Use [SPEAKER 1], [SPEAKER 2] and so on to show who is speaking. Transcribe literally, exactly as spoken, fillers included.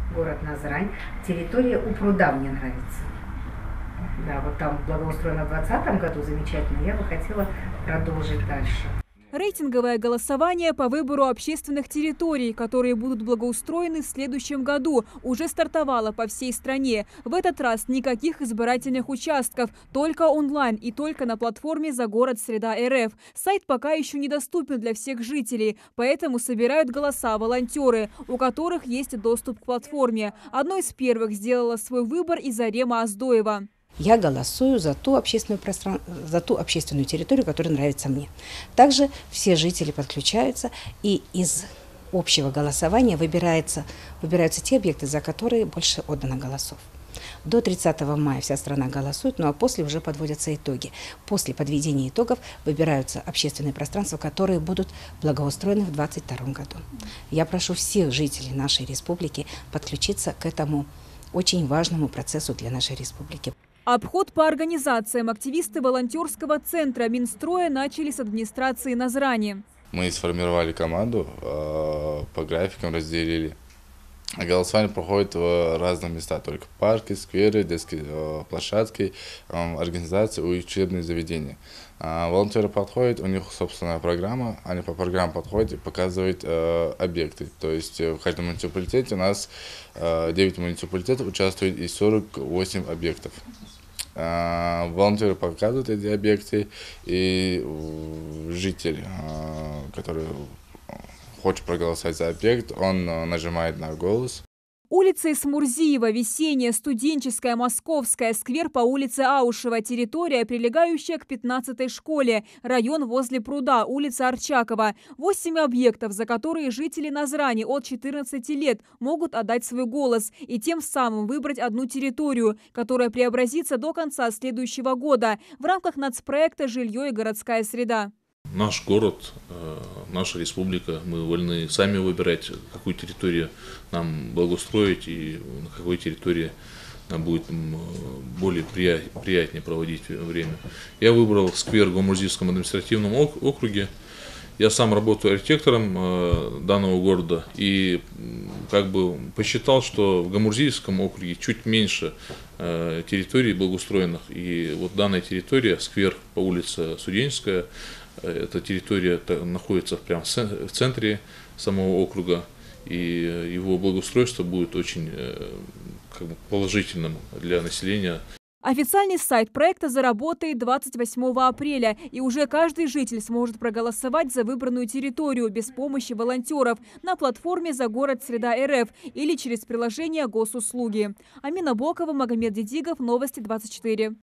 [SPEAKER 1] город Назрань. Территория у пруда мне нравится. Да, вот там благоустроено в двадцатом году, замечательно. Я бы хотела продолжить дальше.
[SPEAKER 2] Рейтинговое голосование по выбору общественных территорий, которые будут благоустроены в следующем году, уже стартовало по всей стране. В этот раз никаких избирательных участков, только онлайн и только на платформе «За город Среда РФ». Сайт пока еще недоступен для всех жителей, поэтому собирают голоса волонтеры, у которых есть доступ к платформе. Одной из первых сделала свой выбор и Зарема Аздоева.
[SPEAKER 3] Я голосую за ту общественную простран... за ту общественную территорию, которая нравится мне. Также все жители подключаются, и из общего голосования выбирается, выбираются те объекты, за которые больше отдано голосов. До тридцатого мая вся страна голосует, ну а после уже подводятся итоги. После подведения итогов выбираются общественные пространства, которые будут благоустроены в две тысячи двадцать втором году. Я прошу всех жителей нашей республики подключиться к этому очень важному процессу для нашей республики.
[SPEAKER 2] Обход по организациям активисты волонтерского центра Минстроя начали с администрации Назрани.
[SPEAKER 4] Мы сформировали команду, по графикам разделили. Голосование проходит в разных местах, только парки, скверы, детские площадки, организации, учебные заведения. Волонтеры подходят, у них собственная программа, они по программе подходят и показывают э, объекты. То есть в каждом муниципалитете у нас э, девять муниципалитетов участвует и сорок восемь объектов. Э, волонтеры показывают эти объекты, и житель, э, который хочет проголосовать за объект, он нажимает на голос.
[SPEAKER 2] Улица Исмурзиева, Весенняя, Студенческая, Московская, сквер по улице Аушева, территория, прилегающая к пятнадцатой школе, район возле пруда, улица Арчакова. Восемь объектов, за которые жители Назрани от четырнадцати лет могут отдать свой голос и тем самым выбрать одну территорию, которая преобразится до конца следующего года в рамках нацпроекта «Жилье и городская среда».
[SPEAKER 5] Наш город, наша республика, мы вольны сами выбирать, какую территорию нам благоустроить и на какой территории нам будет более приятнее проводить время. Я выбрал сквер в Гомурзийском административном округе. Я сам работаю архитектором данного города и как бы посчитал, что в Гомурзийском округе чуть меньше территорий благоустроенных. И вот данная территория, сквер по улице Студенческая, эта территория находится прямо в центре самого округа, и его благоустройство будет очень как бы положительным для населения.
[SPEAKER 2] Официальный сайт проекта заработает двадцать восьмого апреля, и уже каждый житель сможет проголосовать за выбранную территорию без помощи волонтеров на платформе «За город Среда РФ» или через приложение госуслуги. Амина Бокова, Магомед Дедигов, Новости двадцать четыре.